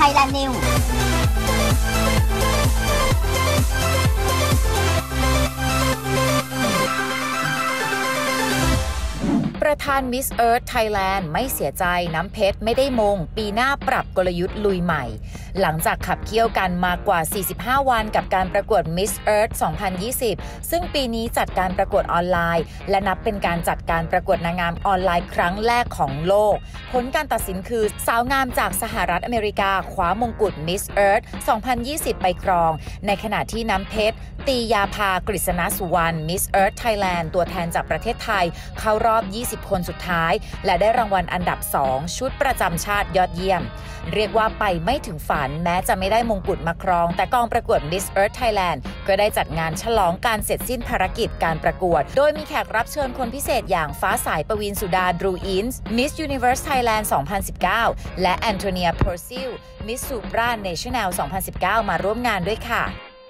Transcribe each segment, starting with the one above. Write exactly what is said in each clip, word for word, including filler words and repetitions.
Thailand News ประธาน Miss Earth Thailand ไม่เสียใจน้ำเพชรไม่ได้มงปีหน้าปรับกลยุทธ์ลุยใหม่หลังจากขับเคี่ยวกันมากว่า สี่สิบห้า วันกับการประกวด Miss Earth สองพันยี่สิบ ซึ่งปีนี้จัดการประกวดออนไลน์และนับเป็นการจัดการประกวดนางงามออนไลน์ครั้งแรกของโลกผลการตัดสินคือสาวงามจากสหรัฐอเมริกาคว้ามงกุฎ Miss Earth สองพันยี่สิบ ไปครองในขณะที่น้ำเพชรตียาภากฤษณสุวรรณ Miss Earth Thailand ตัวแทนจากประเทศไทยเข้ารอบ ยี่สิบ คนสุดท้ายและได้รางวัลอันดับ สอง ชุดประจำชาติยอดเยี่ยมเรียกว่าไปไม่ถึงฝันแม้จะไม่ได้มงกุฎมาครองแต่กองประกวด Miss Earth Thailand ก็ได้จัดงานฉลองการเสร็จสิ้นภารกิจการประกวดโดยมีแขกรับเชิญคนพิเศษอย่างฟ้าสายปวีณสุดาดรูอินส์ Miss Universe Thailand สองพันสิบเก้า และแอนโทเนียเพอร์ซิล Miss Supra National สองพันสิบเก้า มาร่วมงานด้วยค่ะ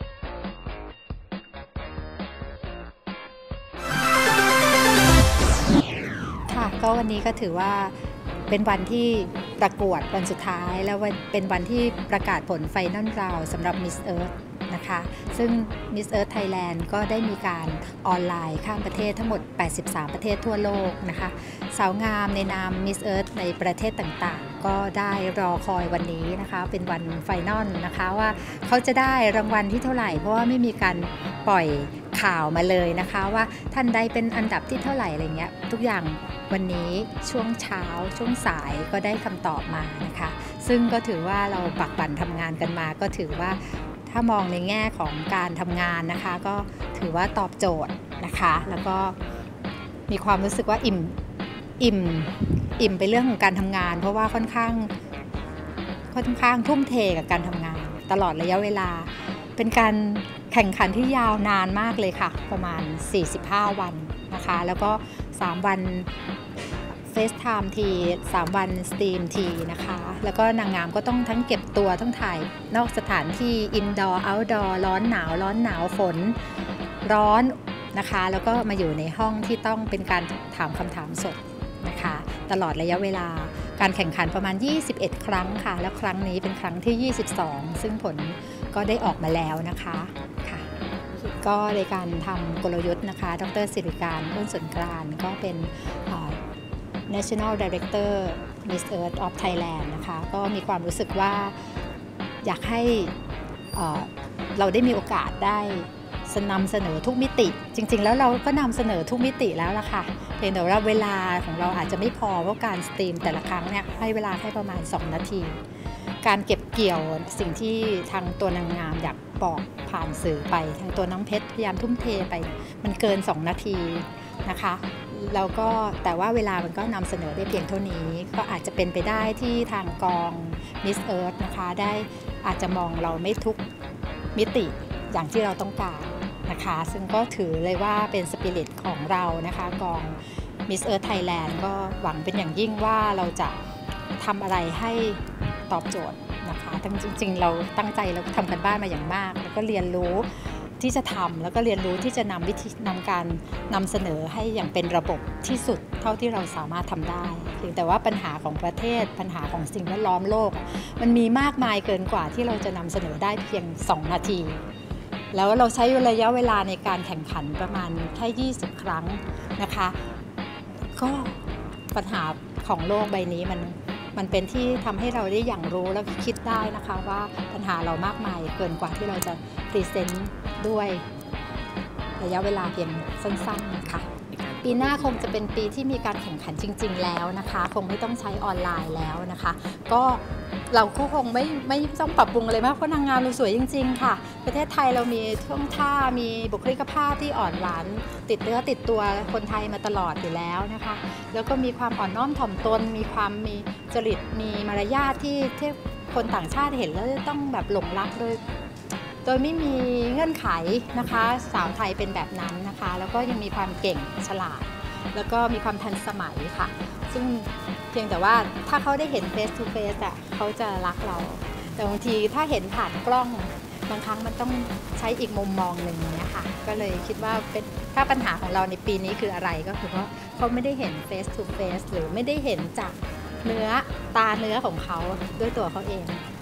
ก็วันนี้ก็ถือว่าเป็นวันที่ประกวดวันสุดท้ายแล้วเป็นวันที่ประกาศผลไฟนอลราวสำหรับ Miss Earth นะคะซึ่ง Miss Earth Thailand ก็ได้มีการออนไลน์ข้ามประเทศทั้งหมดแปดสิบสามประเทศทั่วโลกนะคะสาวงามในนาม Miss Earth ในประเทศต่างๆก็ได้รอคอยวันนี้นะคะเป็นวันไฟนอลนะคะว่าเขาจะได้รางวัลที่เท่าไหร่เพราะว่าไม่มีการปล่อยข่าวมาเลยนะคะว่าท่านใดเป็นอันดับที่เท่าไหร่อะไรเงี้ยทุกอย่างวันนี้ช่วงเช้าช่วงสายก็ได้คำตอบมานะคะซึ่งก็ถือว่าเราปักบั่นทำงานกันมาก็ถือว่าถ้ามองในแง่ของการทำงานนะคะก็ถือว่าตอบโจทย์นะคะแล้วก็มีความรู้สึกว่าอิ่มอิ่มอิ่มไปเรื่องของการทำงานเพราะว่าค่อนข้างค่อนข้างทุ่มเทกับการทำงานตลอดระยะเวลาเป็นการแข่งขันที่ยาวนานมากเลยค่ะประมาณสี่สิบห้าวันนะคะแล้วก็สามวันเฟซไทม์ทีสามวันสตรีมทีนะคะแล้วก็นางงามก็ต้องทั้งเก็บตัวต้องถ่ายนอกสถานที่อินดอร์เอาท์ดอร์ร้อนหนาวร้อนหนาวฝนร้อนนะคะแล้วก็มาอยู่ในห้องที่ต้องเป็นการถามคำถามสดนะคะตลอดระยะเวลาการแข่งขันประมาณยี่สิบเอ็ดครั้งค่ะแล้วครั้งนี้เป็นครั้งที่ยี่สิบสองซึ่งผลก็ได้ออกมาแล้วนะคะค่ะก็ในการทำกลยุทธ์นะคะดร.สิริการอ้นสนกรานต์ก็เป็น National Director Miss Earth of Thailand นะคะก็มีความรู้สึกว่าอยากให้เราได้มีโอกาสได้นำเสนอทุกมิติจริงๆแล้วเราก็นำเสนอทุกมิติแล้วล่ะค่ะเพียงแต่ว่าเวลาของเราอาจจะไม่พอเพราะการสตรีมแต่ละครั้งเนี่ยให้เวลาแค่ประมาณสองนาทีการเก็บเกี่ยวสิ่งที่ทางตัวนางงามอยากบอกผ่านสื่อไปทางตัวน้องเพชรพยายามทุ่มเทไปมันเกินสองนาทีนะคะแล้วก็แต่ว่าเวลามันก็นำเสนอได้เพียงเท่านี้ก็อาจจะเป็นไปได้ที่ทางกอง Miss Earth นะคะได้อาจจะมองเราไม่ทุกมิติอย่างที่เราต้องการนะคะซึ่งก็ถือเลยว่าเป็นสปิริตของเรานะคะกอง Miss Earth Thailand ก็หวังเป็นอย่างยิ่งว่าเราจะทำอะไรให้ตอบโจทย์นะคะทั้งจริงๆเราตั้งใจเราทำกันบ้านมาอย่างมากแล้วก็เรียนรู้ที่จะทำแล้วก็เรียนรู้ที่จะนำวิธีนำการนำเสนอให้อย่างเป็นระบบที่สุดเท่าที่เราสามารถทำได้เพียงแต่ว่าปัญหาของประเทศปัญหาของสิ่งแวดล้อมโลกมันมีมากมายเกินกว่าที่เราจะนำเสนอได้เพียงสองนาทีแล้วเราใช้ระยะเวลาในการแข่งขันประมาณแค่ยี่สิบครั้งนะคะก็ปัญหาของโลกใบนี้มันมันเป็นที่ทำให้เราได้อย่างรู้แล้วคิดได้นะคะว่าปัญหาเรามากมายเกินกว่าที่เราจะพรีเซนต์ด้วยระยะเวลาเพียงสั้นๆนะคะปีหน้าคงจะเป็นปีที่มีการแข่งขันจริงๆแล้วนะคะคงไม่ต้องใช้ออนไลน์แล้วนะคะก็เราก็คงไม่ไม่ต้องปรับปรุงอะไรมากเพราะนางงามเราสวยจริงๆค่ะประเทศไทยเรามีท่วงท่ามีบุคลิกภาพที่อ่อนหวานติดเนื้อติดตัวคนไทยมาตลอดอยู่แล้วนะคะแล้วก็มีความอ่อนน้อมถ่อมตนมีความมีจริตมีมารยาทที่ที่คนต่างชาติเห็นแล้วต้องแบบหลงรักโดยโดยไม่มีเงื่อนไขนะคะสาวไทยเป็นแบบนั้นนะคะแล้วก็ยังมีความเก่งฉลาดแล้วก็มีความทันสมัยค่ะซึ่งเพียงแต่ว่าถ้าเขาได้เห็น face to face อ่ะเขาจะรักเราแต่บางทีถ้าเห็นผ่านกล้องบางครั้งมันต้องใช้อีกมุมมองหนึ่งเนี่ยค่ะก็เลยคิดว่าเป็นถ้าปัญหาของเราในปีนี้คืออะไรก็คือว่าเขาไม่ได้เห็น face to face หรือไม่ได้เห็นจากเนื้อตาเนื้อของเขาด้วยตัวเขาเอง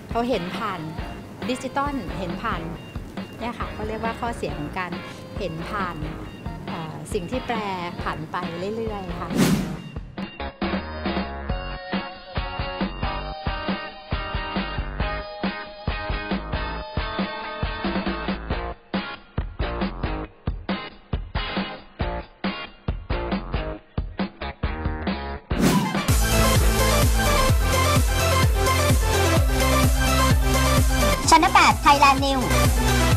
เขาเห็นผ่านดิจิตอลเห็นผ่านเนี่ยค่ะเขาเรียกว่าข้อเสียของการเห็นผ่านสิ่งที่แปรผันไปเรื่อยๆค่ะ Channel แปด Thailand News